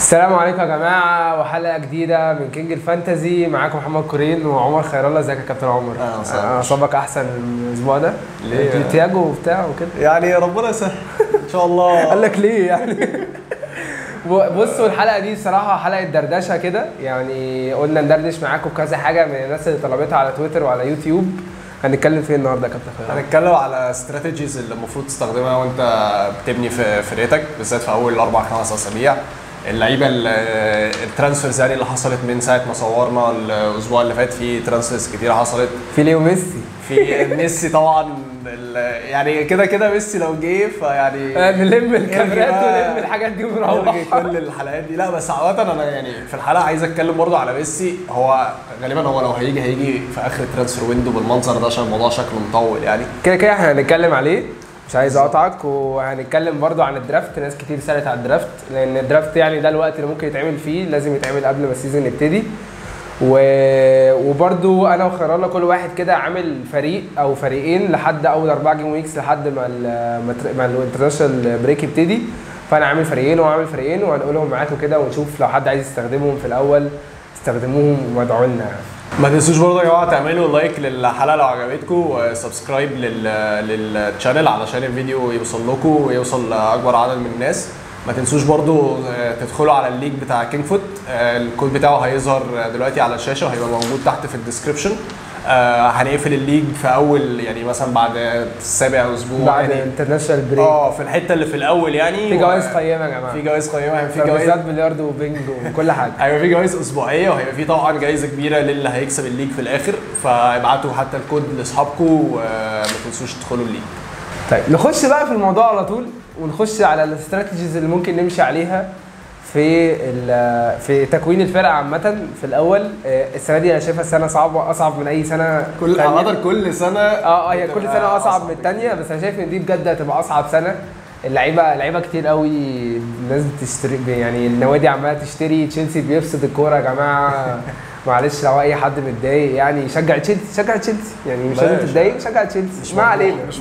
السلام عليكم يا جماعه، وحلقه جديده من كينج الفانتازي. معاكم محمد كورين وعمر خير الله. ازيك يا كابتن عمر؟ اصابك احسن الاسبوع ده؟ ليه؟ تياجو وبتاع وكده يعني ربنا يسهل ان شاء الله. قال لك ليه يعني؟ بصوا الحلقه دي بصراحه حلقه دردشه كده، يعني قلنا ندردش معاكم كذا حاجه من الناس اللي طلبتها على تويتر وعلى يوتيوب. هنتكلم فين النهارده يا كابتن خير؟ هنتكلم على استراتيجيز اللي المفروض تستخدمها وانت بتبني في فرقتك، بالذات في اول 4-5 اسابيع. اللعيبه الترانسفيرز يعني اللي حصلت من ساعه ما صورنا الاسبوع اللي فات، في ترانسفيرز كتير حصلت. في ليو ميسي، في ميسي طبعا، يعني كده ميسي لو جه فيعني نلم الكاميرات ونلم الحاجات دي ونروح كل الحلقات دي. لا بس عامه انا يعني في الحلقه عايز اتكلم برضه على ميسي. هو غالبا هو لو هيجي في اخر الترانسفير ويندو بالمنظر ده، عشان الموضوع شكله مطول يعني. كده احنا هنتكلم عليه، مش عايز اقطعك. وهنتكلم برضو عن الدرافت. ناس كتير سالت على الدرافت، لان الدرافت يعني ده الوقت اللي ممكن يتعمل فيه، لازم يتعمل قبل ما السيزون يبتدي. وبرضو انا وخير الله كل واحد كده عامل فريق او فريقين لحد اول 4 جيم ويكس، لحد ما الانترناشونال بريك يبتدي. فانا عامل فريقين وهو عامل فريقين، وهنقولهم معاكم كده ونشوف لو حد عايز يستخدمهم في الاول استخدموهم وادعوا لنا. ما تنسوش برضه يا جماعه تعملوا لايك للحلقه لو عجبتكم، وسبسكرايب للشانل علشان الفيديو يوصل لكم ويوصل لاكبر عدد من الناس. ما تنسوش برضه تدخلوا على اللينك بتاع كينج فوت، الكود بتاعه هيظهر دلوقتي على الشاشه وهيبقى موجود تحت في الديسكربشن. هنقفل الليج في اول يعني مثلا بعد السابع اسبوع، بعد يعني الانترناشونال بريك. في الحته اللي في الاول يعني. في جوائز قيمه يا جماعه، في جوائز قيمه، في جوائز بلياردو وبينجو وكل حاجه. هيبقى في جوائز اسبوعيه، وهيبقى في طبعا جائزه كبيره للي هيكسب الليج في الاخر. فابعتوا حتى الكود لاصحابكم وما تنسوش تدخلوا الليج. طيب نخش بقى في الموضوع على طول، ونخش على الاستراتيجيز اللي ممكن نمشي عليها في تكوين الفرقه عامه. في الاول السنه دي انا شايفها السنه صعبه، اصعب من اي سنه. كل سنه هي كل سنه اصعب من الثانيه، بس انا شايف ان دي بجد هتبقى اصعب سنه. لعيبه كتير قوي، الناس بتشتري، يعني النوادي عماله تشتري. تشيلسي بيفسد الكوره يا جماعه. معلش لو اي حد متضايق يعني شجع تشيلسي، يعني مش لازم تتضايق، شجع تشيلسي. ما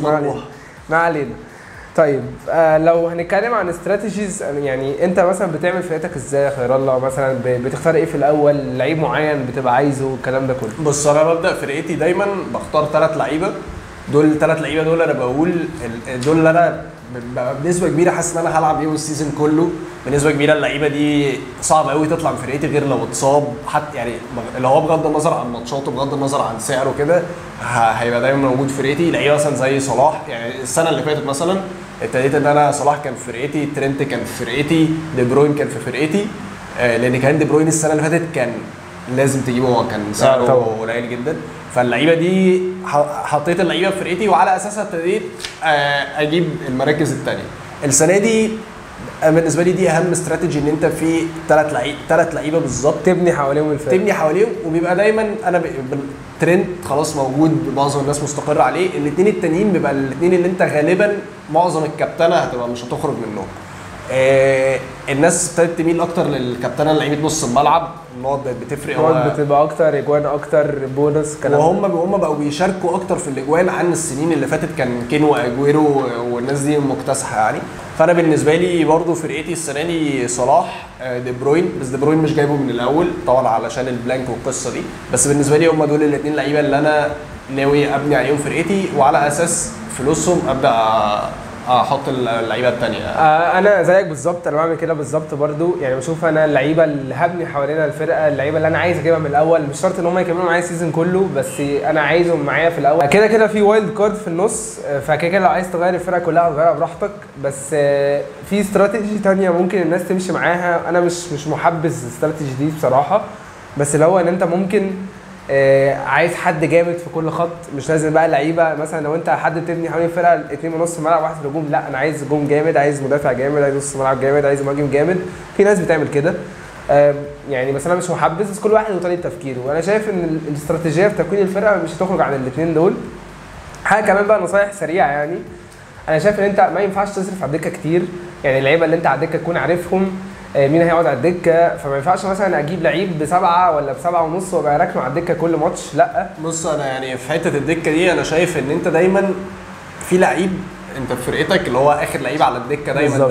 علينا. طيب لو هنتكلم عن استراتيجيز، يعني انت مثلا بتعمل فرقتك ازاي يا خير الله؟ مثلا بتختار ايه في الاول؟ لعيب معين بتبقى عايزه الكلام ده كله؟ بص، انا ببدا فرقتي دايما بختار 3 لعيبه. دول 3 لعيبه دول انا بقول دول اللي انا بنسبه كبيره حاسس ان انا هلعب بيهم السيزون كله. بنسبه كبيره اللعيبه دي صعب قوي تطلع من فرقتي غير لو اتصاب، حتى يعني اللي هو بغض النظر عن ماتشاته، بغض النظر عن سعره كده، هيبقى دايما موجود في فرقتي. لعيبه مثلا زي صلاح، يعني السنه اللي فاتت مثلا ابتديت ان انا صلاح كان في فرقتي، ترينت كان في فرقتي، دي بروين كان في فرقتي. لان كان دي بروين السنه اللي فاتت كان لازم تجيبه، هو كان سعره قليل جدا. فاللعيبه دي حطيت اللعيبه في فرقتي، وعلى اساسها ابتديت اجيب المراكز الثانيه. السنه دي بالنسبه لي دي اهم استراتيجي، ان انت في 3 لعيبه بالظبط تبني حواليهم الفرقه، وبيبقى دايما انا ترند خلاص موجود، معظم الناس مستقر عليه. الاثنين التانيين بيبقى الاثنين اللي انت غالبا معظم الكابتنه هتبقى مش هتخرج منهم. الناس ابتدت تميل اكتر للكابتنه لعيبه نص الملعب. النقط بتفرق، بتبقى اكتر اجوان، اكتر بونص كلام. وهم بقوا بيشاركوا اكتر في الاجوان عن السنين اللي فاتت. كان كينو واجويرو والناس دي مكتسحه يعني. فانا بالنسبه لي برضو فرقتي السنه دي صلاح، دي بروين. بس دي بروين مش جايبه من الاول طبعا علشان البلانك والقصه دي، بس بالنسبه لي هم دول الاثنين لعيبه اللي انا ناوي ابني عليهم فرقتي، وعلى اساس فلوسهم ابدا احط اللعيبه الثانيه. انا زيك بالظبط، انا بعمل كده بالظبط برضو. يعني بشوف انا اللعيبه اللي هبني حوالينا الفرقه، اللعيبه اللي انا عايز اجيبها من الاول. مش شرط ان هم يكملوا معايا السيزون كله، بس انا عايزهم معايا في الاول. كده في وايلد كارد في النص، فكده لو عايز تغير الفرقه كلها تغيرها براحتك. بس في استراتيجي ثانيه ممكن الناس تمشي معاها. انا مش محبذ الاستراتيجي دي بصراحه، بس اللي هو ان انت ممكن عايز حد جامد في كل خط. مش لازم بقى لعيبه، مثلا لو انت حد تبني حوالين فرقه 2 ونص ملعب، 1 في الهجوم، لا انا عايز هجوم جامد، عايز مدافع جامد، عايز نص ملعب جامد، عايز مهاجم جامد. في ناس بتعمل كده يعني، بس انا مش محبذ، بس كل واحد وطريقه تفكيره. وانا شايف ان الاستراتيجيه في تكوين الفرقه مش هتخرج عن الاثنين دول. حاجه كمان بقى، نصايح سريعه يعني. انا شايف ان انت ما ينفعش تصرف على الدكه كتير. يعني اللعيبه اللي انت على الدكه تكون عارفهم مين هيقعد على الدكه. فما ينفعش مثلا اجيب لعيب ب7 ولا ب7.5 وابقى راكنه على الدكه كل ماتش، لا. بص، انا يعني في حته الدكه دي انا شايف ان انت دايما في لعيب انت في فرقتك اللي هو اخر لعيب على الدكه دايما بالزبط. ده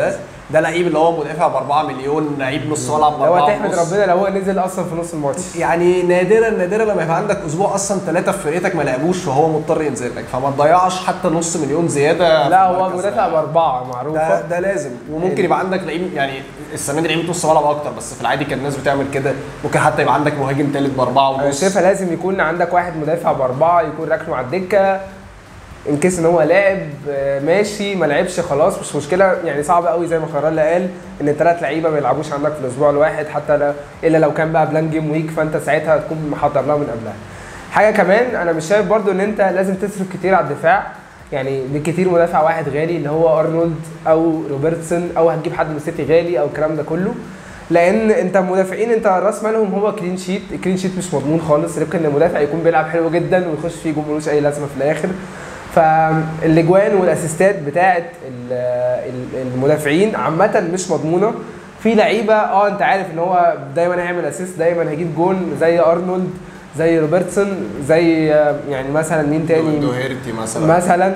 ده لعيب اللي هو مدافع ب 4 مليون، لعيب نص ملعب ب 4 لو تحمد ربنا لو هو نزل اصلا في نص الماتش. يعني نادرا لما يبقى عندك اسبوع اصلا 3 في فرقتك ما لعبوش وهو مضطر ينزل لك، فما تضيعش حتى نص مليون زياده. لا هو مدافع ب4 معروفه، ده لازم. وممكن يبقى عندك لعيب، يعني السنه دي لعيبه نص ملعب اكتر، بس في العادي كان الناس بتعمل كده. ممكن حتى يبقى عندك مهاجم ثالث ب4 ونص. انا شايفها لازم يكون عندك واحد مدافع ب4 يكون راكنه على الدكه ان كيس ان هو لاعب ماشي، ما لعبش خلاص مش مشكله. يعني صعب قوي زي ما خيرالله قال ان الثلاث لعيبه ما يلعبوش عندك في الاسبوع الواحد، حتى الا لو كان بقى بلان جيم ويك، فانت ساعتها تكون محضر لها من قبلها. حاجه كمان انا مش شايف برضو ان انت لازم تصرف كتير على الدفاع، يعني بالكتير مدافع واحد غالي اللي هو ارنولد او روبرتسون، او هتجيب حد من السيتي غالي او الكلام ده كله، لان انت مدافعين انت راس مالهم هو كلين شيت. الكلين شيت مش مضمون خالص، يمكن المدافع يكون بيلعب حلو جدا ويخش فيه جول ملوش اي لازمه في الاخر. فالاجوان والاسيستات بتاعه المدافعين عامه مش مضمونه. في لعيبه انت عارف ان هو دايما هيعمل اسيست، دايما هيجيب جون، زي ارنولد، زي روبرتسون، زي يعني مثلا مين تاني، دوهيرتي مثلا.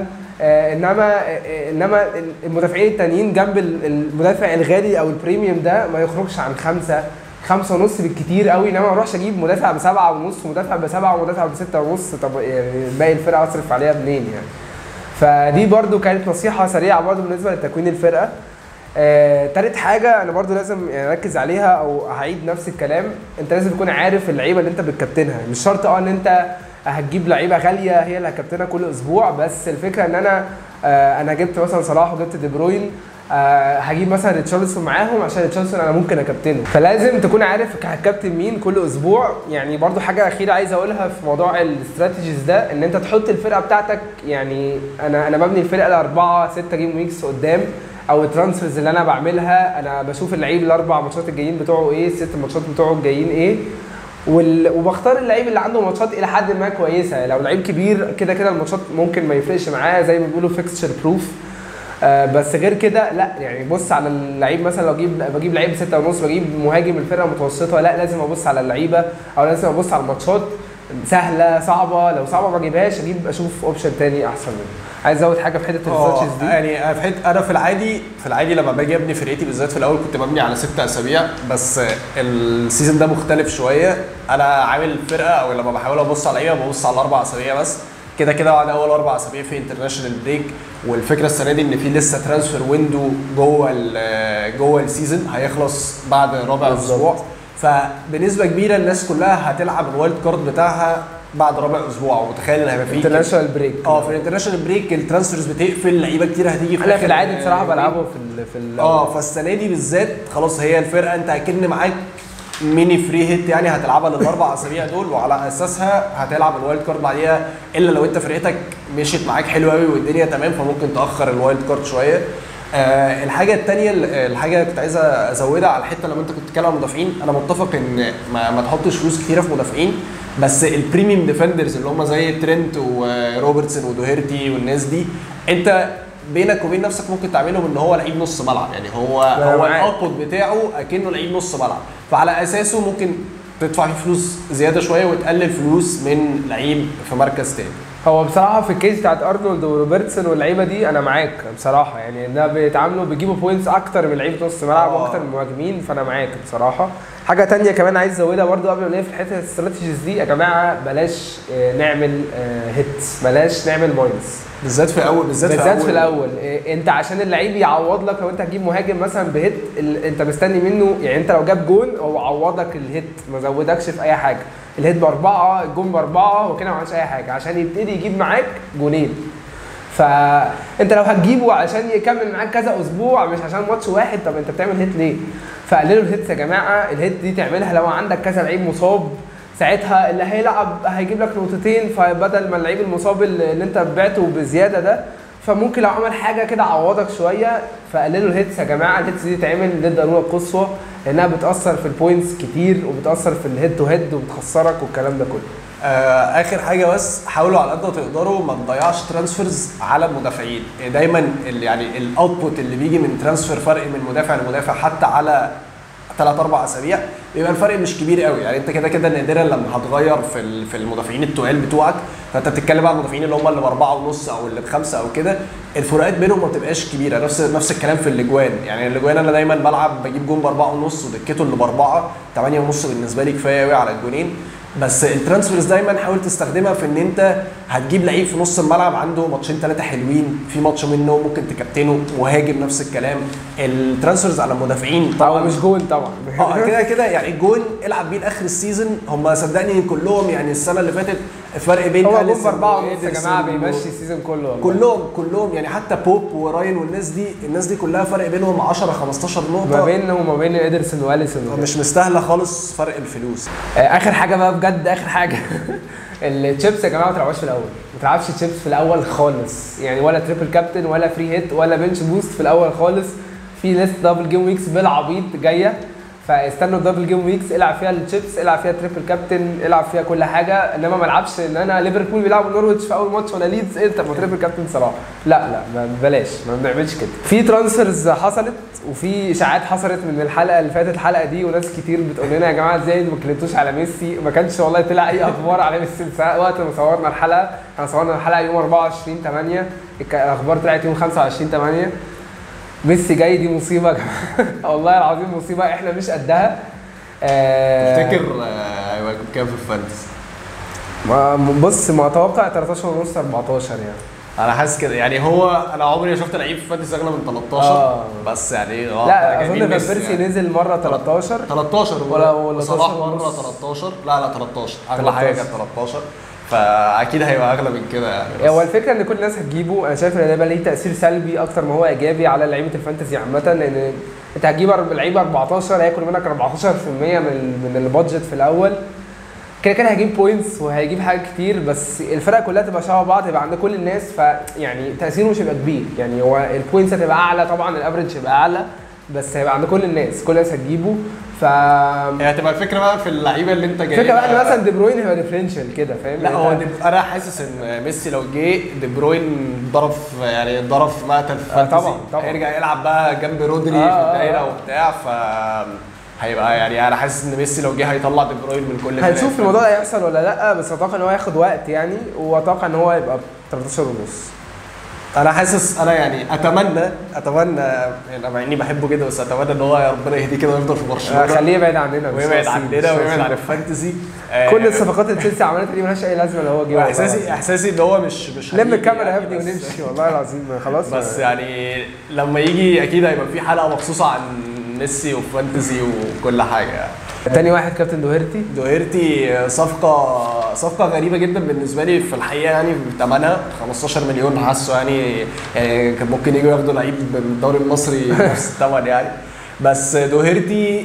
انما المدافعين التانيين جنب المدافع الغالي او البريميوم ده ما يخرجش عن 5 ونص بالكتير قوي. انما ما اروحش اجيب مدافع ب7 ونص ومدافع ب7 ومدافع ب6 ونص، طب يعني باقي الفرقه اصرف عليها منين يعني؟ فدي برده كانت نصيحه سريعه برده بالنسبه لتكوين الفرقه. تالت حاجه انا برده لازم يعني اركز عليها او هعيد نفس الكلام، انت لازم تكون عارف اللعيبه اللي انت بتكابتنها. مش شرط ان انت هتجيب لعيبه غاليه هي اللي هتكابتنها كل اسبوع، بس الفكره ان انا جبت مثلا صلاح وجبت دي بروين، هجيب مثلا ريتشارلسون معاهم عشان ريتشارلسون انا ممكن اكابتنه، فلازم تكون عارف هتكابتن مين كل اسبوع. يعني برضو حاجه اخيره عايز اقولها في موضوع الاستراتيجيز ده، ان انت تحط الفرقه بتاعتك. يعني انا ببني الفرقه ل4-6 جيم ويكس قدام، او الترانسفيرز اللي انا بعملها انا بشوف اللعيب ال4 ماتشات الجايين بتوعه ايه، ال6 ماتشات بتوعه الجايين ايه، وبختار اللعيب اللي عنده ماتشات الى حد ما كويسه. لو لعيب كبير كده الماتشات ممكن ما يفرقش معاه، زي ما بيقولوا فيكستشر بروف. بس غير كده لا، يعني بص على اللعيب. مثلا لو بجيب لعيب 6 ونص، بجيب مهاجم الفرقه متوسطه، لا لازم ابص على اللعيبه، او لازم ابص على الماتشات سهله صعبه. لو صعبه ما اجيبهاش، اشوف اوبشن تاني احسن منه. عايز ازود حاجه في حته الاستراتيجيز دي. يعني انا في العادي لما باجي ابني فرقتي بالذات في الاول كنت ببني على 6 اسابيع، بس السيزون ده مختلف شويه. انا عامل فرقه، او لما بحاول ابص على لعيبه ببص على 4 اسابيع بس. كده بعد اول 4 اسابيع في انترناشونال بريك، والفكره السنه دي ان في لسه ترانسفير ويندو جوه السيزون هيخلص بعد رابع اسبوع. فبنسبه كبيره الناس كلها هتلعب الوايلد كارد بتاعها بعد رابع اسبوع، ومتخيل ان هيبقى في انترناشونال بريك. في الانترناشونال بريك الترانسفيرز بتقفل، لعيبه كتير هتيجي انا في العادي بصراحه بلعبه في فالسنه دي بالذات خلاص هي الفرقه انت اكن معاك ميني فري هيت، يعني هتلعبها ل4 اسابيع دول، وعلى اساسها هتلعب الوايلد كارد بعديها، الا لو انت فرقتك مشيت معاك حلو قوي والدنيا تمام فممكن تاخر الوايلد كارد شويه. الحاجه الثانيه، الحاجه اللي كنت عايز ازودها على الحته لما انت كنت بتتكلم عن المدافعين، انا متفق ان ما تحطش فلوس كتيره في مدافعين، بس البريميوم ديفندرز اللي هم زي ترينت وروبرتسون ودوهيرتي والناس دي، انت بينك وبين نفسك ممكن تعملهم ان هو لعيب نص ملعب. يعني هو الاوتبوت بتاعه اكنه لعيب نص ملعب، فعلى اساسه ممكن تدفع فيه فلوس زياده شويه وتقلل فلوس من لعيب في مركز تاني. هو بصراحه في الكيس بتاعت ارنولد وروبرتسون واللعيبه دي انا معاك بصراحه، يعني ده بيتعاملوا بيجيبوا بوينتس اكتر من لعيبه نص ملعب واكتر من المهاجمين، فانا معاك بصراحه. حاجه تانية كمان عايز ازودها برده قبل ما نقفل حته الاستراتيجيز دي، يا جماعه بلاش نعمل هيتس، بلاش نعمل ماينس، بالذات في الاول. انت عشان اللعيب يعوض لك. لو انت هتجيب مهاجم مثلا بهيت، انت مستني منه، يعني انت لو جاب جون هو عوضك الهيت، ما زودكش في اي حاجه. الهيت ب4، الجون ب4، هو كده ما عملش اي حاجه عشان يبتدي يجيب معاك جونين. فانت لو هتجيبه عشان يكمل معاك كذا اسبوع مش عشان ماتش واحد، طب انت بتعمل هيت ليه؟ فقللوا الهيتس يا جماعه. الهيت دي تعملها لو عندك كذا لعيب مصاب، ساعتها اللي هيلعب هيجيب لك نقطتين، فبدل ما اللعيب المصاب اللي انت بعته بزياده ده، فممكن لو عمل حاجه كده عوضك شويه. فقللوا الهيتس يا جماعه. الهيتس دي تعمل للضروره القصوى، لانها بتاثر في البوينتس كتير، وبتاثر في الهيد تو هيد، وبتخسرك والكلام ده كله. اخر حاجه بس، حاولوا على قد ما تقدروا ما تضيعش ترانسفيرز على المدافعين. دايما يعني الاوتبوت اللي بيجي من ترانسفير فرق من مدافع لمدافع حتى على 3 4 اسابيع بيبقى الفرق مش كبير قوي. يعني انت كده كده نادرا لما هتغير في المدافعين التقال بتوعك، فانت بتتكلم على المدافعين اللي هم اللي ب4.5 او اللي ب5 او كده، الفروقات بينهم ما بتبقاش كبيره. نفس الكلام في الاجوان. يعني الاجوان انا دايما بلعب بجيب جون ب4.5 ودكته اللي ب4، 8.5 بالنسبه لي كفايه قوي على الجونين. بس الترانسفيرز دايما حاول تستخدمها في ان انت هتجيب لعيب في نص الملعب عنده ماتشين 3 حلوين، في ماتش منه ممكن تكابتنه، مهاجم نفس الكلام. الترانسفيرز على المدافعين طبعا مش جون طبعا كده كده. يعني الجون العب بيه لاخر السيزون، هم صدقني كلهم يعني السنه اللي فاتت الفرق بين هو جون ب4.5 يا جماعه بيمشي السيزون كله والله. كلهم يعني حتى بوب وراين والناس دي كلها فرق بينهم 10 15 نقطه ما بينه وما بين ادرسون واليسون، مش مستاهله خالص فرق الفلوس. اخر حاجه بقى بجد، اخر حاجه التشيبس يا جماعه ما تلعبوش في الاول، ما تلعبش تشيبس في الاول خالص. يعني ولا تريبل كابتن ولا فري هيت ولا بنش بوست في الاول خالص. في ليست دبل جيم ويكس بالعبيط جايه، فاستنوا الدبل جيم ويكس العب فيها التشيبس، العب فيها تريبل كابتن، العب فيها كل حاجه. انما ما العبش ان انا ليفربول بيلعبوا نورويتش في اول ماتش ولا ليدز انت ما تريبل كابتن صراحه. لا بلاش، ما بنعملش كده. في ترانسفيرز حصلت وفي اشاعات حصلت من الحلقه اللي فاتت الحلقه دي، وناس كتير بتقول لنا يا جماعه ازاي ما كلمتوش على ميسي. ما كانش والله طلع اي اخبار على ميسي وقت ما صورنا الحلقه. احنا صورنا الحلقه يوم 24/8، الاخبار طلعت يوم 25/8. ميسي جاي، دي مصيبه يا جماعه والله العظيم مصيبه احنا مش قدها. تفتكر هيبقى كام في الفانتسي؟ بص ما اتوقع 13.5 14 يعني. انا حاسس كده. يعني هو انا عمري ما شفت لعيب في فانتسي اغلى من 13 بس يعني لا اظن فان بيرسي نزل مره 13 ولا صلاح مره 13. لا 13 اغلى حاجه كانت 13، فاكيد هيبقى اغلى من كده يعني. هو الفكره ان كل الناس هتجيبه. انا شايف ان ده يبقى ليه تاثير سلبي اكتر ما هو ايجابي على لعيبه الفانتسي عامه، لان انت هتجيب لعيبه 14 هياكل منك 14% من البادجت في الاول. كده كده هيجيب بوينتس وهيجيب حاجات كتير، بس الفرق كلها تبقى شبه بعض، يبقى عند كل الناس، فيعني تاثيره مش هيبقى كبير. يعني هو البوينتس هتبقى اعلى طبعا، الافرج هيبقى اعلى، بس هيبقى عند كل الناس، كل الناس هتجيبه. هي هتبقى الفكره بقى في اللعيبه اللي انت جايبها. الفكره بقى ان مثلا دي بروين هيبقى ديفرنشال كده، فاهم؟ لا هو انا حاسس ان ميسي لو جه دي بروين ضرب في مقتل في فانتسي. طبعا هيرجع يلعب بقى جنب رودري في الدايره وبتاع، هيبقى يعني انا حاسس ان ميسي لو جه هيطلع دي بروين من كل هنشوف الموضوع ده هيحصل ولا لا، بس اتوقع ان هو هياخد وقت يعني، واتوقع ان هو يبقى 13.5. انا حاسس يعني اتمنى يعني مع اني بحبه جدا، بس اتمنى ان هو يا ربنا يهديه كده ويفضل في برشلونه، خليه يبعد عننا ويبعد عن الفانتسي. كل الصفقات اللي تشيلسي عملتها دي ملهاش اي لازمه لو هو جه. احساسي ان هو مش لم الكاميرا يا ابني ونمشي والله العظيم خلاص. بس يعني لما يجي اكيد هيبقى في حلقه مخصوصه عن ميسي وفانتسي وكل حاجه يعني. تاني واحد كابتن دوهيرتي صفقه غريبه جدا بالنسبه لي في الحقيقه. يعني ثمنها 15 مليون، حاسه يعني كان ممكن يجوا ياخدوا لعيب من الدوري المصري نفس الثمن يعني. بس دوهيرتي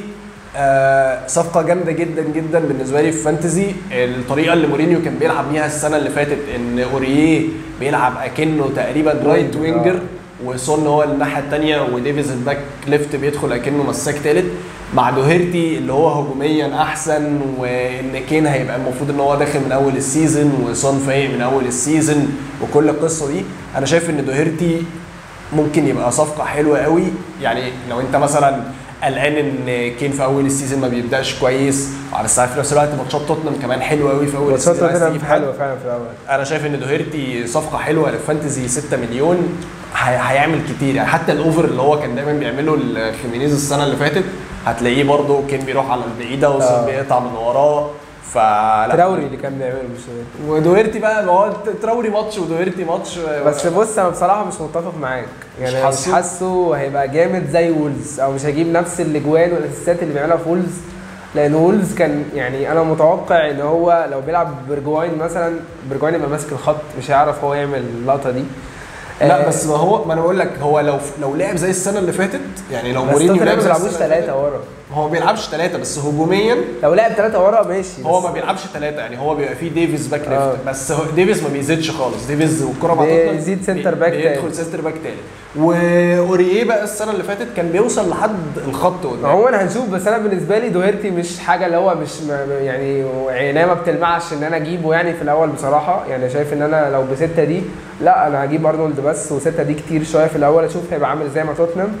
صفقه جامده جدا جدا بالنسبه لي في فانتزي. الطريقه اللي مورينيو كان بيلعب بيها السنه اللي فاتت، ان اوريه بيلعب اكنه تقريبا رايت وينجر، وسون هو الناحيه الثانيه، وديفيز الباك ليفت بيدخل اكنه مساك ثالث، مع دوهيرتي اللي هو هجوميا احسن، وان كين هيبقى المفروض ان هو داخل من اول السيزون، وسون فايق من اول السيزون، وكل القصه دي. انا شايف ان دوهيرتي ممكن يبقى صفقه حلوه قوي. يعني لو انت مثلا قلقان ان كين في اول السيزون ما بيبداش كويس، وعلى الساعه في نفس الوقت ماتشات توتنهام كمان حلوه قوي في اول السيزون، ماتشات توتنهام حلوه فعلا في الاول. انا شايف ان دوهيرتي صفقه حلوه للفانتزي. 6 مليون هيعمل كتير يعني. حتى الاوفر اللي هو كان دايما بيعمله الخيمينيز السنه اللي فاتت هتلاقيه برده كان بيروح على البعيده وصل بيقطع من وراه. تراوري اللي كان بيعمله مش ودوهيرتي بقى، ما هو تراوري ماتش ودوهيرتي ماتش. بس بص انا بصراحه مش متفق معاك يعني، مش حاسه هيبقى جامد زي وولز، او مش هيجيب نفس الاجوان والاسيستات اللي بيعملها في وولز. لان وولز كان يعني انا متوقع ان هو لو بيلعب برجواين مثلا، برجواين يبقى ماسك الخط، مش هيعرف هو يعمل اللقطه دي. لا بس ما انا بقول لك، هو لو لعب زي السنه اللي فاتت، يعني لو مورينيو لعب ما بيلعبوش 3 ورا، هو ما بيلعبش 3 بس هجوميا. لو لعب 3 ورا ماشي، هو ما بيلعبش 3، يعني هو بيبقى فيه ديفيز باك ليفت، بس ديفيز ما بيزيدش خالص. ديفيز والكره مع توتنهام بيزيد سنتر باك تاني، بيدخل سنتر باك تاني. واوريه بقى السنه اللي فاتت كان بيوصل لحد الخط قدام. عموما هنشوف، بس انا بالنسبه لي دوهيرتي مش حاجه اللي هو مش يعني عينيا ما بتلمعش ان انا اجيبه يعني في الاول بصراحه. يعني شايف ان انا لو ب6 دي لا، انا هجيب ارنولد بس، و6 دي كتير شويه في الاول، اشوف هيبقى عامل ازاي مع توتنهام.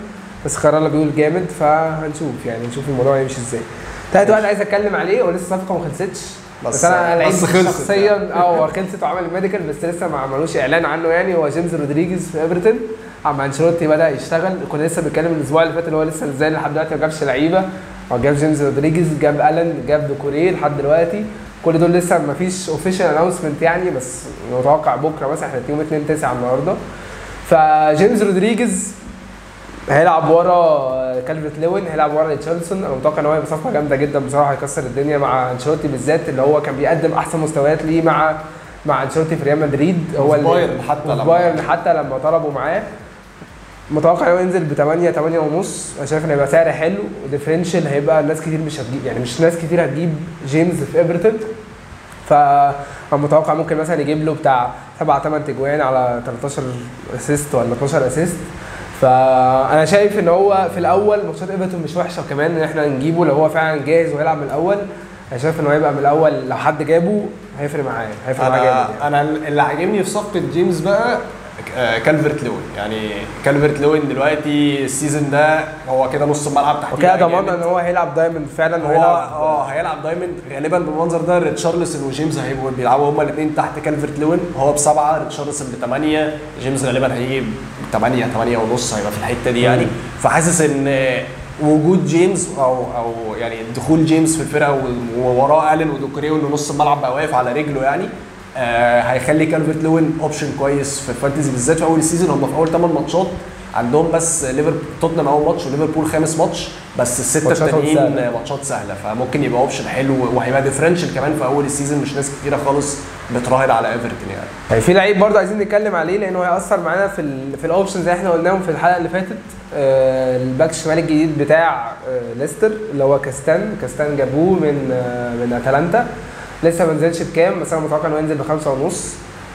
بس خيرالله بيقول جامد، فهنشوف يعني نشوف الموضوع هيمشي ازاي. تالت واحد عايز اتكلم عليه ولسه الصفقه ما خلصتش، بس انا لعيب شخصيا هو خلصت وعمل الميديكال بس لسه ما عملوش اعلان عنه يعني. هو جيمس رودريجيز في ايفرتون، عم انشيلوتي بدا يشتغل. كنا لسه بنتكلم الاسبوع اللي فات اللي هو لسه ازاي لحد دلوقتي ما جابش لعيبه. هو جاب جيمس رودريجيز، جاب الان، جاب دوكوريه لحد دلوقتي. كل دول لسه ما فيش اوفيشال اناونسمنت يعني، بس متوقع بكره مثلا، احنا يوم 2/9 النهارده. فجيمس رودريجيز هيلعب ورا كالفرت لوين، هيلعب ورا ريتشاردسون. انا متوقع ان هو هيبقى صفقه جامده جدا بصراحه، هيكسر الدنيا مع انشيلوتي بالذات، اللي هو كان بيقدم احسن مستويات ليه مع انشيلوتي في ريال مدريد. هو بايرن حتى لما طلبوا معاه. متوقع ان هو ينزل ب 8 ونص. انا شايف ان هيبقى سعر حلو وديفرنشال، هيبقى ناس كتير مش هتجيب يعني، مش ناس كتير هتجيب جيمس في ايفرتون. فمتوقع ممكن مثلا يجيب له بتاع 7-8 تجوان على 13 اسيست ولا 12 اسيست. فانا شايف ان هو في الاول ماتشات ايفرتون مش وحشه، وكمان ان احنا نجيبه لو هو فعلا جاهز وهيلعب من الاول. انا شايف ان هو هيبقى من الاول، لو حد جابه هيفرق معاه جامد يعني. انا اللي عاجبني في صفقه جيمس بقى كالفرت لوين. يعني كالفرت لوين دلوقتي السيزون ده هو كده نص الملعب تحديدا، وكده ضمننا ان هو هيلعب دايموند فعلا. هو هيلعب دايموند غالبا بالمنظر ده. ريتشارلسون وجيمس هيبقوا بيلعبوا هما الاثنين تحت كالفرت لوين، هو ب7، ريتشارلسون ب8، جيمس غالبا هيجي ب8 ونص، هيبقى في الحته دي يعني. فحاسس ان وجود جيمس او يعني دخول جيمس في الفرقه ووراه الين ودوكوريه، وانه نص الملعب بقى واقف على رجله يعني، هيخلي كالفرت لوين اوبشن كويس في الفانتزي بالذات في اول السيزون. هم في اول 8 ماتشات عندهم بس توتنهام اول ماتش وليفربول خامس ماتش، بس السته التانيين ماتشات سهله، فممكن يبقى اوبشن حلو وهيبقى ديفرنشال كمان في اول السيزون. مش ناس كتيره خالص بتراهن على ايفرتون يعني. في لعيب برضه عايزين نتكلم عليه لانه هيأثر معانا في الاوبشن زي احنا قلناهم في الحلقه اللي فاتت. الباك الشمال الجديد بتاع ليستر اللي هو كاستان جابوه من اتلانتا، لسه ما نزلش بكام، بس انا متوقع انه ينزل ب5 ونص.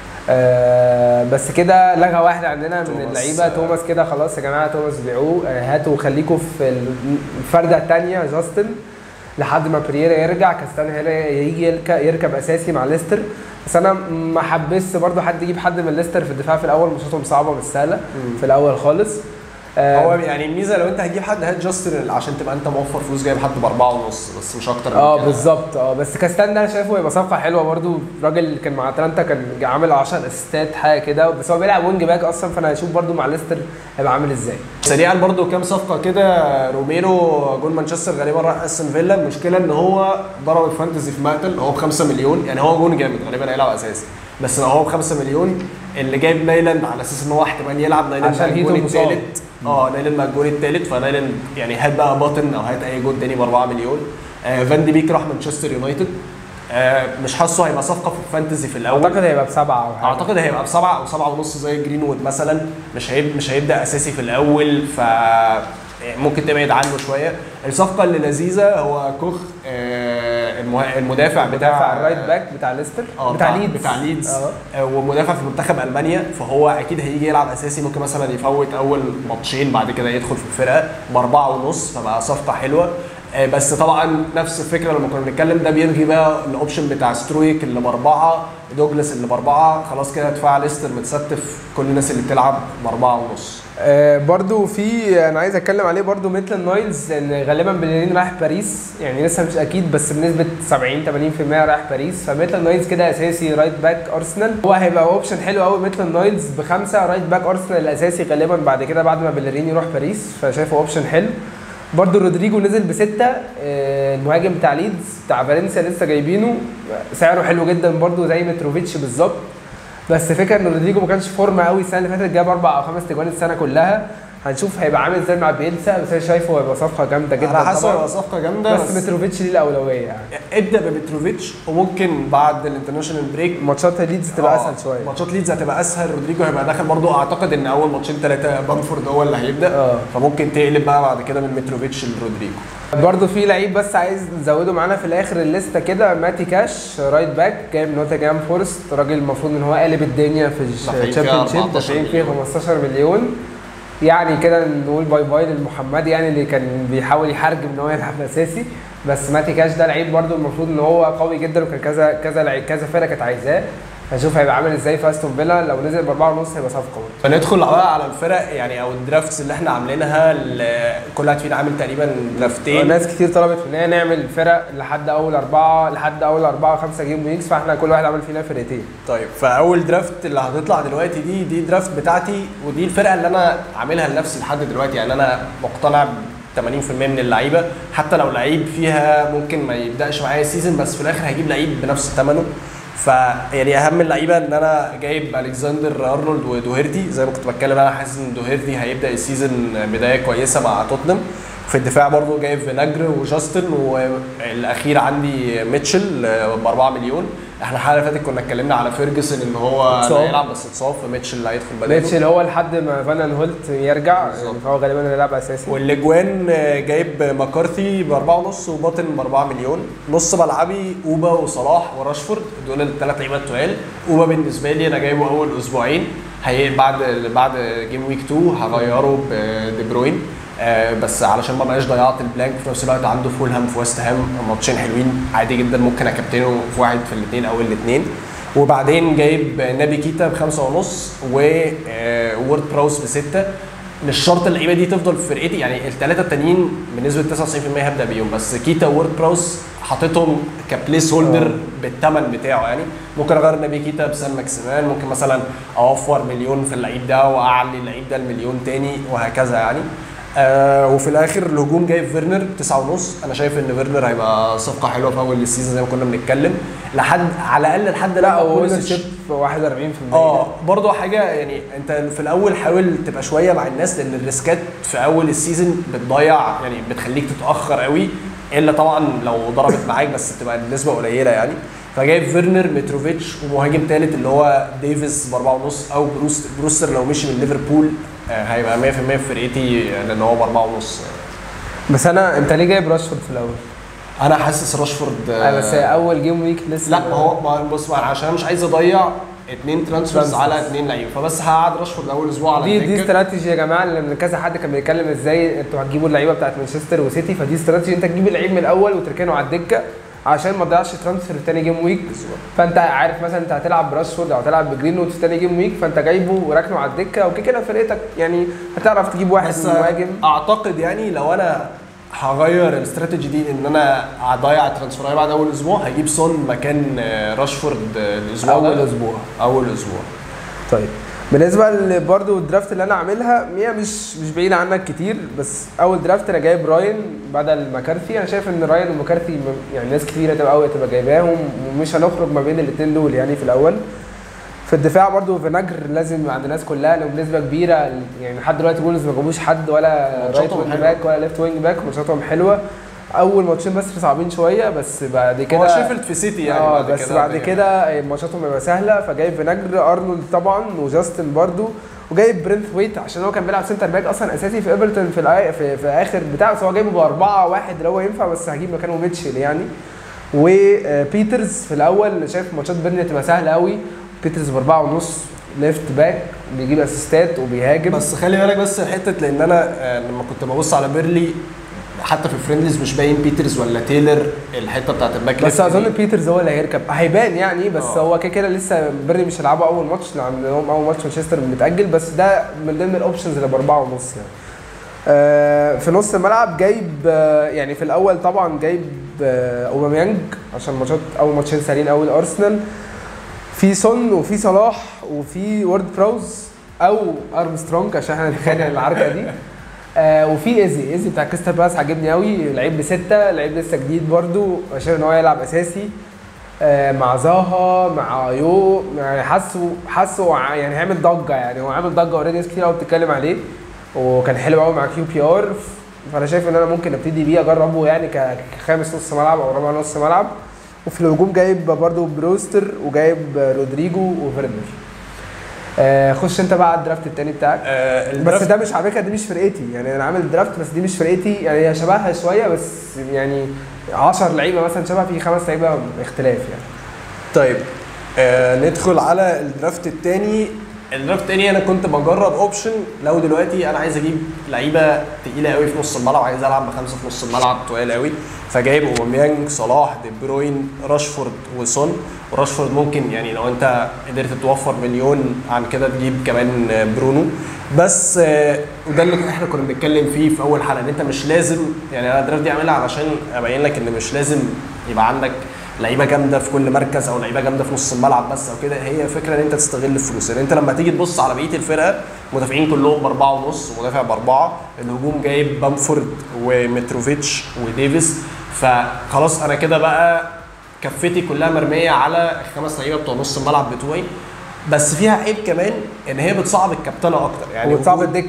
بس كده لغى واحد عندنا من اللعيبه، توماس. كده خلاص يا جماعه، توماس بيعوه، هاتوا وخليكم في الفرده الثانيه جاستن لحد ما بريرا يرجع. كاستان هيجي يركب اساسي مع ليستر، بس انا ما حبسش برضه حد يجيب حد من ليستر في الدفاع في الاول، ماتشاتهم صعبه مش سهله في الاول خالص. هو يعني الميزه لو انت هتجيب حد هات جاستن عشان تبقى انت موفر فلوس، جايب حد ب4 ونص بس مش اكتر من كده. بالظبط. بس كاستان ده شايفه هيبقى صفقه حلوه برده. الراجل كان مع اتلانتا كان عامل 10 اسيستات حاجه كده، بس هو بيلعب وينج باك اصلا، فانا هشوف برده مع ليستر هيبقى عامل ازاي. سريعا برده كام صفقه كده. روميرو جول مانشستر غالبا راح استون فيلا. المشكله ان هو ضرب الفانتزي في مقتل، هو ب5 مليون يعني. هو جون جامد غالبا هيلعب اساسي، بس هو ب5 مليون. اللي جايب نايلاند على اساس ان هو احتمال يلعب نايلاند عشان الجون الثالث. نايلاند مع الجون الثالث، فنايلاند يعني هات بقى باتن او هات اي جون تاني ب4 مليون. فان دي بيك راح مانشستر يونايتد. مش حاسه هيبقى صفقه في الفانتزي في الاول. اعتقد هيبقى ب7 او حاجه. اعتقد هيبقى ب7 او 7 ونص زي جرينوود مثلا. مش هيبدا اساسي في الاول، ف ممكن تبعد عنه شويه. الصفقه اللي لذيذه هو كوخ، المدافع بتاع الرايت باك بتاع ليستر، بتاع ليدز. ومدافع في منتخب المانيا، فهو اكيد هيجي يلعب اساسي. ممكن مثلا يفوت اول ماتشين بعد كده يدخل في الفرقه ب4 ونص، فبقى صفقه حلوه. بس طبعا نفس الفكره لما كنا بنتكلم، ده بيلغي بقى الاوبشن بتاع سترويك اللي ب4، دوجلاس اللي ب4. خلاص كده دفاع ليستر متستف، كل الناس اللي بتلعب ب4 ونص. برضو انا عايز اتكلم عليه برضو ميتلاند نايلز، ان غالبا بليرين رايح باريس يعني، لسه مش اكيد بس بنسبه 70-80% رايح باريس. فميتلاند نايلز كده اساسي رايت باك ارسنال، هو هيبقى اوبشن حلو قوي. ميتلاند نايلز ب5 رايت باك ارسنال الاساسي غالبا بعد كده، بعد ما بليرين يروح باريس، فشايفه اوبشن حلو. برضو رودريجو نزل ب6، المهاجم بتاع ليدز بتاع فالنسيا لسه جايبينه، سعره حلو جدا برضو زي متروفيتش بالظبط. بس فكره ان رودريجو ما كانش فورمه قوي السنه اللي فاتت، جاب 4 أو 5 تجوان السنه كلها. هنشوف هيبقى عامل ازاي مع بيلسا، بس انا شايفه هيبقى صفقه جامده جدا. انا حاسه هيبقى صفقه جامده، بس متروفيتش ليه الاولويه يعني. ابدا بمتروفيتش، وممكن بعد الانترناشونال بريك ماتشات ليدز تبقى اسهل شويه. ماتشات ليدز هتبقى اسهل. رودريجو هيبقى داخل برضه. اعتقد ان اول ماتشين 3 بامفورد هو اللي هيبدا. فممكن تقلب بقى بعد كده من متروفيتش لرودريجو. برضه في لعيب بس عايز نزوده معانا في الاخر الليسته كده، ماتي كاش رايت باك جاي من نوتنجهام فورست. راجل المفروض ان هو قالب الدنيا في الشامبيونشيب، دافعين فيه 15 مليون يعني. كده نقول باي باي للمحمدي يعني، اللي كان بيحاول يحرجم ان هو يلعب اساسي. بس ماتي كاش ده لعيب برده المفروض ان هو قوي جدا، وكان كذا فرقه كانت عايزاه. هنشوف هيبقى عامل ازاي في استون فيلا، لو نزل ب4.5 هيبقى صفقه برضه. فندخل بقى على الفرق يعني او الدرافتس اللي احنا عاملينها، كل واحد فينا عامل تقريبا درافتين. ناس كتير طلبت مننا نعمل فرق لحد اول 5 جيم ويكس، فاحنا كل واحد عمل فينا فرقتين. طيب فاول درافت اللي هتطلع دلوقتي دي درافت بتاعتي، ودي الفرقه اللي انا عاملها لنفسي لحد دلوقتي. يعني انا مقتنع 80% من اللعيبه، حتى لو لعيب فيها ممكن ما يبداش معايا السيزون بس في الاخر هجيب لعيب بنفس ثمنه. فيعني اهم اللعيبه ان انا جايب الكسندر ارنولد ودوهيرتي. زي ما كنت بتكلم انا حاسس ان دوهيرتي هيبدا السيزون بدايه كويسه مع توتنهام. في الدفاع برضو جايب فيناجر وجاستن، والاخير عندي ميتشل ب4 مليون. احنا الحلقه اللي فاتت كنا اتكلمنا على فيرجسون ان هو هيلعب بس اتصاب، فميتشل اللي هيدخل بداله. ميتشل هو لحد ما فان هولت يرجع يعني، فهو غالبا هيلعب اساسي. والاجوان جايب مكارثي ب4.5 وباطن ب4 مليون. نص ملعبي اوبا وصلاح وراشفورد، دول الثلاث لعيبه التقال. اوبا بالنسبه لي انا جايبه اول اسبوعين، بعد جيم ويك 2 هغيره بدي بروين. بس علشان ما بقاش ضيعت البلانك. في نفس الوقت عنده فولهام في ويست هام، ماتشين حلوين عادي جدا، ممكن اكابتنه في واحد في الاثنين او الاثنين. وبعدين جايب نبي كيتا ب5.5 وورد براوس ب6. مش شرط اللعيبه دي تفضل في فرقتي، يعني الثلاثه التانيين بنسبه 99% هبدا بيهم، بس كيتا وورد براوس حاططهم كبليس هولدر بالثمن بتاعه. يعني ممكن اغير نبي كيتا بسان ماكسيمان، ممكن مثلا اوفر مليون في اللعيب ده واعلي اللعيب ده المليون تاني وهكذا يعني. وفي الاخر الهجوم جايب فيرنر 9.5. انا شايف ان فيرنر هيبقى صفقه حلوه في اول السيزون زي ما كنا بنتكلم، لحد على الاقل لحد لا هو شيب 41%. برضه حاجه يعني انت في الاول حاول تبقى شويه مع الناس، لان الريسكات في اول السيزون بتضيع يعني بتخليك تتاخر قوي، الا طبعا لو ضربت معاك بس بتبقى النسبه قليله يعني. فجايب فيرنر، متروفيتش، ومهاجم ثالث اللي هو ديفيس ب4.5 او بروستر لو مشي من ليفربول هيبقى 100% في فرقتي لان هو ب4.5. بس انت ليه جايب راشفورد في الاول؟ انا حاسس راشفورد بس اول جيم ويك لسه. لا ما هو بص، عشان مش عايز اضيع 2 ترانسفيرز على 2 لعيبه، فبس هقعد راشفورد اول اسبوع على دي استراتيجي يا جماعه، لان كذا حد كان بيتكلم ازاي انتوا هتجيبوا اللعيبه بتاعت مانشستر وسيتي. فدي استراتيجي، انت تجيب اللعيب من الاول وتركنه على الدكه عشان ما تضيعش ترانسفير في تاني جيم ويك. فانت عارف مثلا انت هتلعب براشفورد او هتلعب بجرينوود في تاني جيم ويك، فانت جايبه وراكنه على الدكه وكده كده فرقتك يعني هتعرف تجيب واحد من المهاجم. اعتقد يعني لو انا هغير الاستراتيجي دي ان انا هضيع الترانسفير بعد اول اسبوع، هجيب سون مكان راشفورد الاسبوع اول اسبوع. طيب بالنسبه برضه الدرافت اللي انا عاملها هي مش بعيده عنك كتير، بس اول درافت انا جايب راين بدل مكارثي. انا شايف ان راين ومكارثي يعني ناس كتير هتبقى جايباهم، ومش هنخرج ما بين الاثنين دول يعني في الاول. في الدفاع برضه فيناجر لازم عند الناس كلها، لو بنسبه كبيره يعني لحد دلوقتي بولز ما جابوش حد ولا رايت وينج باك ولا ليفت وينج باك، ماتشاتهم حلوه. اول ماتشين بس صعبين شويه، بس بعد كده هو شيفيلد في سيتي يعني بعد كده ماتشاتهم هيبقى سهله. فجايب فيناجر، ارنولد طبعا، وجاستن برضو، وجايب برينث ويت عشان هو كان بيلعب سنتر باك اصلا اساسي في ايفرتون في اخر بتاعه، بس هو جايبه ب4-1 اللي هو ينفع، بس هجيب مكانه ميتشل يعني. وبيترز في الاول شايف ماتشات بيرني تبقى سهله قوي. بيترز ب4.5 ليفت باك، بيجيب اسيستات وبيهاجم. بس خلي بالك بس حته، لان انا لما كنت ببص على بيرلي حتى في فريندليز مش باين بيترز ولا تيلر الحته بتاعت الباك، بس اظن بيترز هو اللي هيركب، هيبان يعني. بس هو كده لسه بيرلي مش هيلعبوا اول ماتش، لانهم اول ماتش مانشستر متاجل، بس ده من ضمن الاوبشنز اللي ب4.5 يعني. في نص الملعب جايب يعني في الاول طبعا جايب اوباميانج عشان ماتشات اول ماتشين سهلين قوي الارسنال. في سون وفي صلاح وفي وورد براوز او ارمسترونج عشان احنا نتخيل العركه دي. وفي ايزي بتاع كريستال بالاس عجبني قوي، لعيب ب6، لعيب لسه جديد برده، عشان ان هو يلعب اساسي مع زاها مع ايو يعني. حاسه يعني هيعمل ضجه، يعني هو عامل ضجه اوريدي، ناس كتير قوي بتتكلم عليه، وكان حلو قوي مع كيو بي ار. فانا شايف ان انا ممكن ابتدي بيه اجربه يعني كخامس نص ملعب او رابع نص ملعب. وفي الهجوم جايب برده بروستر وجايب رودريجو وفيرنر. خش انت بقى على الدرافت التاني بتاعك. بس ده مش على فكره، دي مش فرقتي يعني. انا عامل درافت بس دي مش فرقتي يعني، هي شبهها شويه بس يعني 10 لعيبه مثلا شبه، في 5 لعيبه اختلاف يعني. طيب ندخل على الدرافت التاني. الدرافت التاني انا كنت بجرب اوبشن لو دلوقتي انا عايز اجيب لعيبه تقيله قوي في نص الملعب، عايز العب بخمسه في نص الملعب تقال قوي، فجايب اوباميانج، صلاح، دي بروين، راشفورد وسون. وراشفورد ممكن يعني لو انت قدرت توفر مليون عن كده تجيب كمان برونو. بس وده اللي احنا كنا بنتكلم فيه في اول حلقه، ان انت مش لازم يعني انا الدرافت دي عاملها علشان ابين لك ان مش لازم يبقى عندك لعيبه جامده في كل مركز او لعيبه جامده في نص الملعب بس او كده. هي فكره ان انت تستغل الفلوس، يعني انت لما تيجي تبص على بقيه الفرقه مدافعين كلهم باربعه ونص ومدافع باربعه، الهجوم جايب بامفورد ومتروفيتش وديفيس، فخلاص انا كده بقى كفتي كلها مرميه على الخمس لعيبه بتوع نص الملعب بتوعي. بس فيها عيب كمان ان هي بتصعب الكابتنه اكتر، يعني وتصعب الدكه.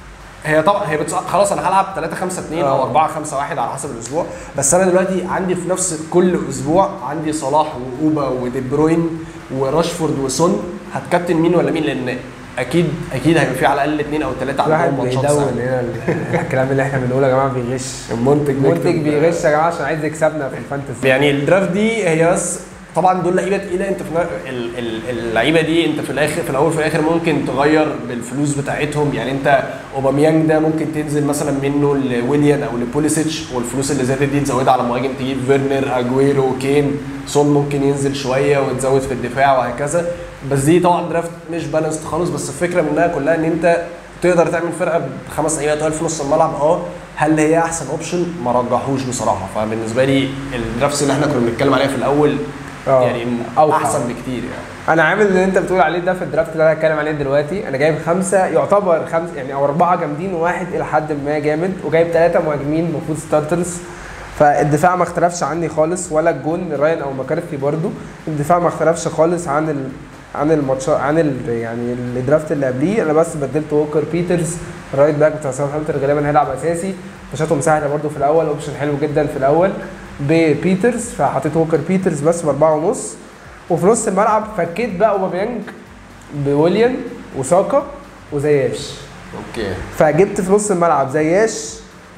هي طبعا هي خلاص انا هلعب 3-5-2 او 4-5-1 على حسب الاسبوع، بس انا دلوقتي عندي في نفس كل اسبوع عندي صلاح واوبا ودي بروين وراشفورد وسون، هتكابتن مين ولا مين؟ لان اكيد هيبقى في على الاقل 2 أو 3 عندهم ماتشات سهله. الكلام اللي احنا بنقوله يا جماعه بيغش، المنتج بيغش يا جماعه عشان عايز يكسبنا في الفانتسي. يعني الدرافت دي هي بس طبعا دول لعيبه تقيله، انت في اللعيبه دي انت في الاخر في الاول في الاخر ممكن تغير بالفلوس بتاعتهم. يعني انت اوباميانج ده ممكن تنزل مثلا منه لويليان او لبوليسيتش، والفلوس اللي زادت دي تزودها على مهاجم، تجيب فيرنر، اجويرو، كين، سون ممكن ينزل شويه وتزود في الدفاع وهكذا. بس دي طبعا درافت مش بالانسد خالص، بس الفكره منها كلها ان انت تقدر تعمل فرقه بخمس لعيبه تقال في نص الملعب. هل هي احسن اوبشن؟ ما رجحوش بصراحه. فبالنسبه لي الدرافت اللي احنا كنا بنتكلم عليها في الاول يعني احسن بكتير. يعني انا عامل اللي انت بتقول عليه ده في الدرافت اللي انا هتكلم عليه دلوقتي. انا جايب خمسه يعتبر خمسه يعني او اربعه جامدين وواحد الى حد ما جامد، وجايب ثلاثه مهاجمين المفروض ستارترز. فالدفاع ما اختلفش عني خالص، ولا الجون راين او مكارثي برده. الدفاع ما اختلفش خالص عن الماتش يعني الدرافت اللي قبليه. انا بس بدلت ووكر بيترز الرايت باك بتاع ساوثهامبتون، غالبا هيلعب اساسي. ماتشاتهم سهله برده في الاول، اوبشن حلو جدا في الاول ببيترز، فحطيت ووكر بيترز بس ب4.5. وفي نص الملعب فكيت بقى اوباميانج بويليان وساكا وزياش. اوكي، فجبت في نص الملعب زياش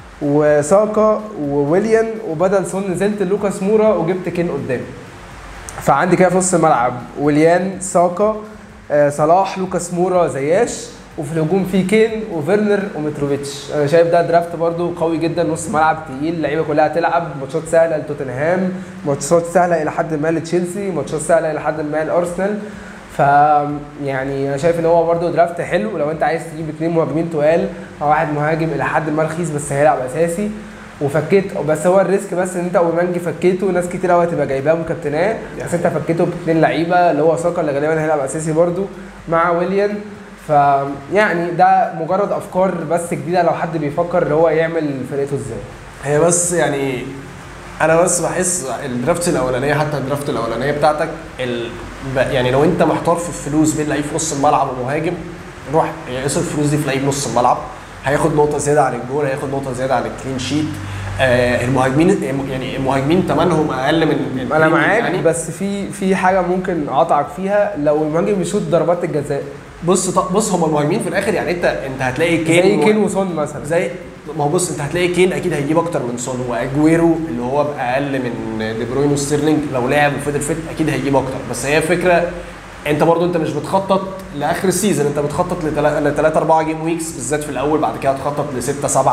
وساكا وويليان، وبدل سون نزلت لوكاس مورا وجبت كين قدام. فعندي كده في نص الملعب ويليان، ساكا، صلاح، لوكاس مورا، زياش، وفي الهجوم في كين وفيرنر ومتروفيتش. انا شايف ده درافت برده قوي جدا، نص ملعب تقيل، اللعيبه كلها تلعب ماتشات سهله لتوتنهام، ماتشات سهله الى حد ما لتشيلسي، ماتشات سهله الى حد ما لارسنال. ف يعني انا شايف ان هو برده درافت حلو لو انت عايز تجيب 2 مهاجمين تقال او واحد مهاجم الى حد ما رخيص بس هيلعب اساسي. وفكيت بس هو الريسك بس ان انت اوباميانج فكيته، ناس كتير قوي هتبقى جايباه مكابتناه، بس انت فكيته باثنين لعيبه اللي هو ساكا اللي غالبا هيلعب اساسي برده مع ويليان. فيعني ده مجرد افكار بس جديده لو حد بيفكر اللي هو يعمل فرقته ازاي. هي بس يعني انا بس بحس الدرافت الاولانيه، حتى الدرافت الاولانيه بتاعتك يعني لو انت محتار في الفلوس بين لعيب في نص الملعب ومهاجم، روح اصرف الفلوس دي في لعيب نص الملعب، هياخد نقطه زياده عن الجول، هياخد نقطه زياده عن الكلين شيت. المهاجمين يعني المهاجمين ثمنهم اقل من انا معاك يعني. بس في حاجه ممكن اقاطعك فيها، لو المهاجم بيشوط ضربات الجزاء. بص هم المهاجمين في الاخر يعني انت هتلاقي كين زي كين وسون مثلا، زي ما هو بص انت هتلاقي كين اكيد هيجيب اكتر من سون، واجويرو اللي هو باقل من دي بروين وستيرلينج لو لعب وفضل فت اكيد هيجيب اكتر. بس هي فكره انت برضو انت مش بتخطط لاخر السيزون، انت بتخطط ل 3-4 جيم ويكس بالذات في الاول، بعد كده هتخطط ل6-7.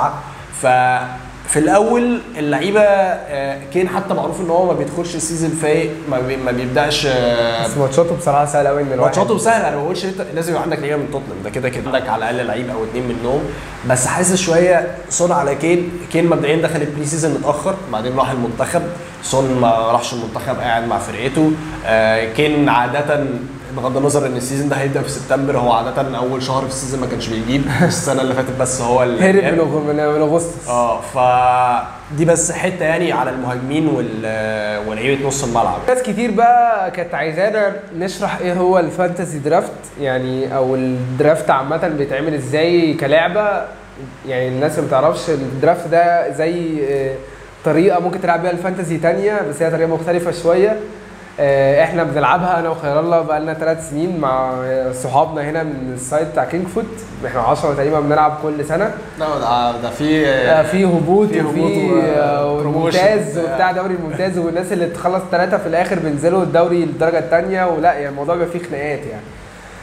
ففي الاول اللعيبه كين حتى معروف ان هو ما بيدخلش السيزون فايق، ما بيبداش. بس ماتشاته بصراحه سهله قوي. ماتشاته سهله، انا ما بقولش لازم يبقى عندك لعيبه من توتنهام، ده كده عندك على الاقل لعيب او 2 منهم. بس حاسس شويه صون على كين مبدئيا دخل البري سيزون متاخر، بعدين راح المنتخب. سون ما راحش المنتخب، قاعد مع فرقته. كين عاده بغض النظر ان السيزون ده هيبدا في سبتمبر، هو عاده اول شهر في السيزون ما كانش بيجيب. السنه اللي فاتت بس هو اللي هرب من اغسطس. فدي بس حته يعني على المهاجمين ولعيبه نص الملعب. ناس كتير بقى كانت عايزانا نشرح ايه هو الفانتسي درافت يعني، او الدرافت عامه بيتعمل ازاي كلعبه. يعني الناس اللي ما تعرفش الدرافت ده زي طريقه ممكن تلعب بيها الفانتسي تانية، بس هي طريقه مختلفه شويه. احنا بنلعبها انا وخير الله بقى لنا 3 سنين مع صحابنا هنا من السايت بتاع كينج فوت. احنا 10 تقريبا بنلعب كل سنه. لا ده في هبوط وفي ممتاز وبتاع دوري الممتاز، والناس اللي تخلص 3 في الاخر بينزلوا الدوري الدرجه الثانيه، ولا يعني الموضوع بيبقى فيه خناقات يعني.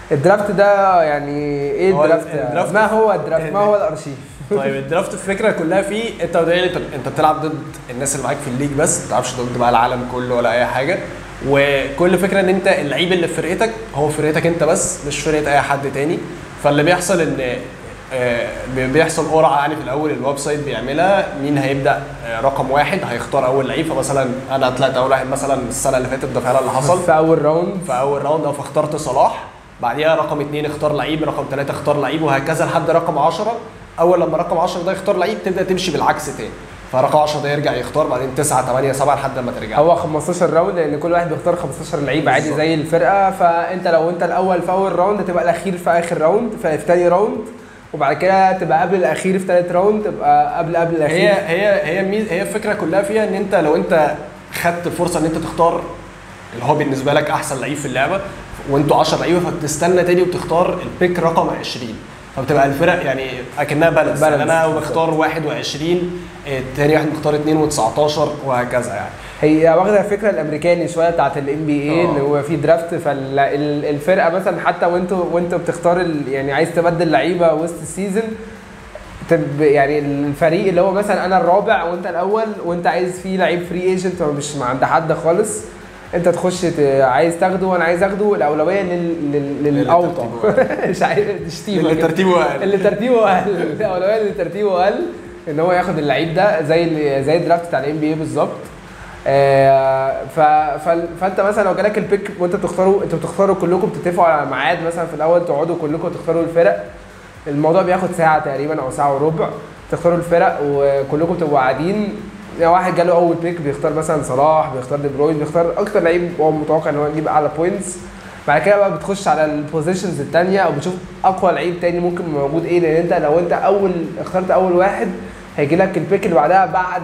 الدرافت ده يعني ايه هو الدرافت؟ ما هو الدرافت؟ ما هو الارشيف؟ طيب الدرافت الفكره كلها فيه انت مبدئيا انت بتلعب ضد الناس اللي معاك في الليج بس، ما بتلعبش ضد بقى العالم كله ولا اي حاجه. وكل فكره ان انت اللعيب اللي في فرقتك هو فرقتك انت بس، مش فرقه اي حد تاني. فاللي بيحصل ان بيحصل قرعه يعني في الاول الويب سايت بيعملها مين هيبدا رقم واحد، هيختار اول لعيب. فمثلا انا طلعت اول واحد مثلا السنه اللي فاتت، ده فعلا اللي حصل في اول راوند. في اول راوند فاخترت صلاح. بعديها رقم 2 اختار لعيب، رقم 3 اختار لعيب، وهكذا لحد رقم 10. اول لما رقم 10 ده يختار لعيب تبدا تمشي بالعكس تاني، فرقم 10 ده يرجع يختار، بعدين 9 8 7 لحد ما ترجع. هو 15 راوند لان كل واحد بيختار 15 لعيب عادي زي الفرقه. فانت لو انت الاول في اول راوند تبقى الاخير في اخر راوند في ثاني راوند، وبعد كده تبقى قبل الاخير في ثالث راوند، تبقى قبل الاخير. هي الفكره كلها فيها ان انت لو انت خدت الفرصه ان انت تختار اللي هو بالنسبه لك احسن لعيب في اللعبه وانتوا 10 لعيبه، فبتستنى تاني وتختار البيك رقم 20، فبتبقى الفرق يعني اكنها بالانس. يعني انا بختار 21، التاني واحد مختار 2 و19 وهكذا. يعني هي واخده الفكره الامريكاني شويه بتاعت الام بي اي اللي هو في درافت. فالفرقه مثلا حتى وانتوا بتختار يعني عايز تبدل لعيبه وسط السيزون، يعني الفريق اللي هو مثلا انا الرابع وانت الاول وانت عايز فيه لعيب فري ايجنت مش عند حد خالص، انت تخش عايز تاخده وانا عايز اخده، الاولويه للاوطى مش عايز تشتيمه اللي ترتيبه اقل، الاولويه اللي ترتيبه اقل ان هو ياخد اللعيب ده زي الدرافت بتاع الام بي اي بالظبط. فانت مثلا لو جالك البيك وانت انتوا بتختاروا كلكم، بتتفقوا على ميعاد مثلا في الاول تقعدوا كلكم تختاروا الفرق. الموضوع بياخد ساعه تقريبا او ساعه وربع، تختاروا الفرق وكلكم تبقوا قاعدين. يعني واحد جاله اول بيك بيختار مثلا صلاح، بيختار دي بروين، بيختار اكتر لعيب هو متوقع ان هو يجيب اعلى بوينتس. بعد كده بقى بتخش على البوزيشنز الثانيه او بتشوف اقوى لعيب تاني ممكن موجود ايه، لان انت لو انت اخترت اول واحد هيجي لك البيك اللي بعدها بعد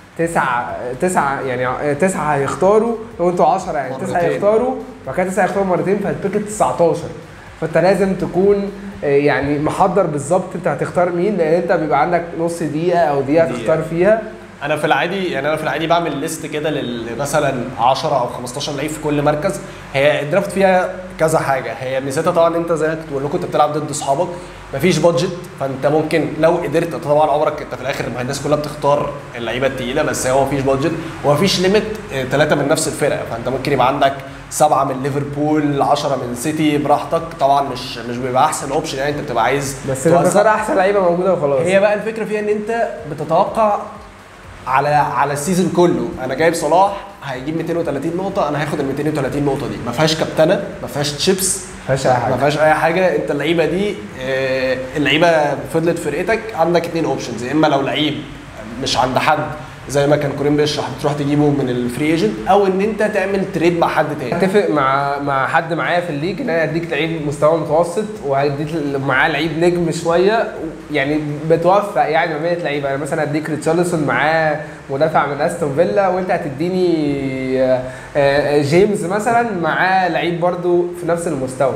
تسعة يعني 9 هيختاروا، لو انتوا 10 يعني 9 هيختاروا، بعد كده 9 هيختاروا مرتين، فالبيك 19. فانت لازم تكون يعني محضر بالظبط انت هتختار مين، لان انت بيبقى عندك نص دقيقه او دقيقه تختار فيها. انا في العادي بعمل ليست كده مثلا 10 او 15 لعيب في كل مركز. هي الدرافت فيها كذا حاجه، هي ميزتها طبعا انت زي ما كنت بقول لكم انت بتلعب ضد اصحابك، مفيش بادجت، فانت ممكن لو قدرت طبعا عمرك انت في الاخر الناس كلها بتختار اللعيبه الثقيله، بس هو مفيش بادجت ومفيش ليميت 3 من نفس الفرقه، فانت ممكن يبقى عندك 7 من ليفربول 10 من سيتي براحتك. طبعا مش بيبقى احسن اوبشن، يعني انت بتبقى عايز بس انت بتختار احسن لعيبه موجوده وخلاص. هي بقى الفكره فيها ان انت بتتوقع على السيزون كله. انا جايب صلاح هيجيب 230 نقطه، انا هاخد ال 230 نقطه دي، ما فيهاش كابتنه، ما فيهاش تشيبس، ما فيهاش اي حاجه. انت اللعيبه دي اللعيبه فضلت فرقتك عندك 2 اوبشنز، يا اما لو لعيب مش عند حد زي ما كان كريم بيشرح تروح تجيبه من الفري ايجنت، او ان انت تعمل تريد مع حد تاني. اتفق مع حد معايا في الليج ان انا هديك لعيب مستوى متوسط وهديك معاه لعيب نجم شويه، يعني بتوفق يعني ما بين اللعيبه. يعني مثلا هديك ريتشارلسون معاه مدافع من استون فيلا، وانت هتديني جيمس مثلا معاه لعيب برده في نفس المستوى.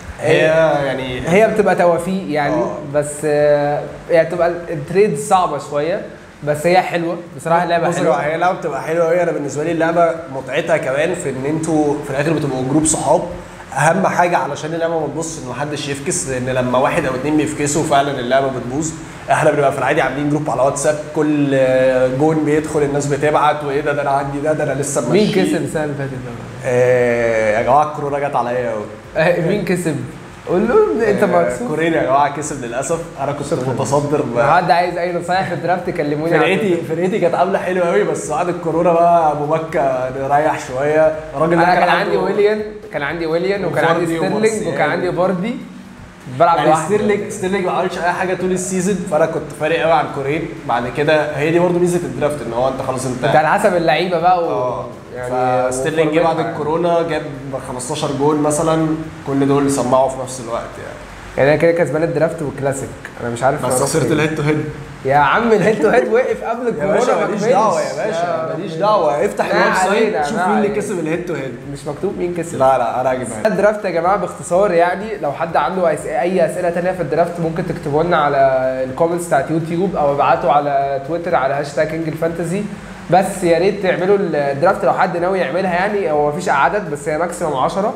هي بتبقى توافيق يعني. بس يعني بتبقى التريد صعبه شويه، بس هي حلوه بصراحه. اللعبه حلوه، هي لعبه بتبقى حلوه قوي. انا بالنسبه لي اللعبه متعتها كمان في ان انتوا في الاخر بتبقوا جروب صحاب. اهم حاجه علشان اللعبه ما تبص ان محدش يفكس، لان لما واحد او اتنين بيفكسوا فعلا اللعبه بتبوظ. احنا بنبقى في العادي عاملين جروب على واتساب، كل جون بيدخل الناس بتبعت وايه ده انا عندي ده انا لسه ماشي. مين كسب السنه اللي فاتت ده؟ يا جماعه الكورونا جت عليا قوي. مين كسب؟ قول له انت مكسوف. كورين يا جماعه كسب للاسف. انا كنت متصدر. حد عايز اي نصايح في الدرافت كلموني. فرقتي كانت عامله حلوه قوي، بس بعد الكورونا بقى ابو مكه نريح شويه. الراجل ده كان عندي ويليان وكان عندي ستيرلينج وكان عندي باردي بلعب يعني ستيرلينج ما عملش اي حاجه طول السيزون، فانا كنت فارق قوي عن كورين. بعد كده هي دي برضه ميزه الدرافت ان هو انت خلاص انت على حسب اللعيبه بقى يعني ستيرلينج جه بعد الكورونا جاب 15 جول مثلا، كل دول سمعوا في نفس الوقت يعني انا كده كسبان الدرافت والكلاسيك. انا مش عارف بس خسرت الهيد تو هيد يا عم. الهيد تو هيد وقف قبل الكورونا. ماليش دعوه يا باشا، ماليش دعوه. افتح الويب سايت شوف مين اللي كسب الهيد تو هيد. مش مكتوب مين كسب. لا انا هجيبها. الدرافت يا جماعه باختصار يعني، لو حد عنده اي اسئله ثانيه في الدرافت ممكن تكتبوا لنا على الكومنتس بتاعت يوتيوب او ابعتوا على تويتر على هاشتاج كينج الفانتزي. بس يا ريت تعملوا الدرافت لو حد ناوي يعملها. يعني هو مفيش عدد، بس هي ماكسيمم 10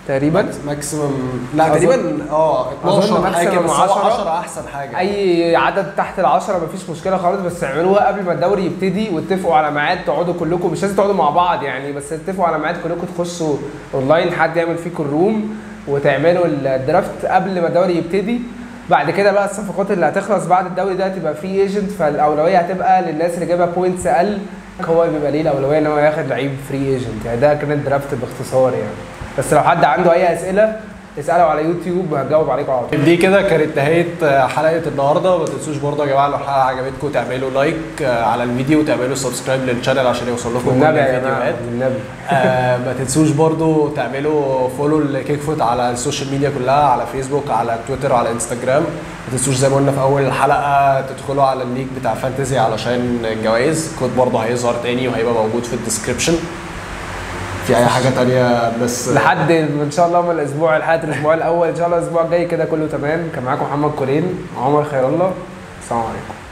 تقريبا ماكسيمم، لا تقريبا 12 حاجه كده، بس هو 10 احسن حاجه. اي عدد تحت ال10 مفيش مشكله خالص، بس اعملوها قبل ما الدوري يبتدي واتفقوا على ميعاد تقعدوا كلكم، مش لازم تقعدوا مع بعض يعني، بس اتفقوا على ميعاد كلكم تخشوا اونلاين، حد يعمل فيكم الروم وتعملوا الدرافت قبل ما الدوري يبتدي. بعد كده بقى الصفقات اللي هتخلص بعد الدوري ده هتبقى فري ايجنت، فالاولويه هتبقى للناس اللي جايبه بوينتس اقل، هو بيبقى ليه الاولويه ان هو ياخد لعيب فري ايجنت يعني. ده كان الدرافت باختصار يعني. بس لو حد عنده اي اسئله اسالوا على يوتيوب هجاوب عليكم على طول. دي كده كانت نهايه حلقه النهارده. ما تنسوش برضه يا جماعه لو الحلقه عجبتكم تعملوا لايك على الفيديو وتعملوا سبسكرايب للشانل عشان يوصل لكم كل الفيديوهات. ما تنسوش برضه تعملوا فولو لكيك فوت على السوشيال ميديا كلها، على فيسبوك، على تويتر، على انستجرام. ما تنسوش زي ما قلنا في اول الحلقه تدخلوا على اللينك بتاع فانتزي علشان الجوائز، الكود برضه هيظهر تاني وهيبقى موجود في الديسكربشن. في اي حاجه تانية بس لحد ان شاء الله من الاسبوع لحد الاسبوع الاول ان شاء الله الاسبوع الجاي كده كله تمام. كان معاكم محمد كورين وعمر خير الله. السلام عليكم.